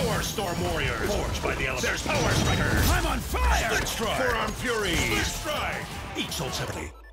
Powerstorm Warriors. Forged by the elements. There's Power Strikers. I'm on fire! Split Strike. Forearm Fury. Split Strike! Each sold separately.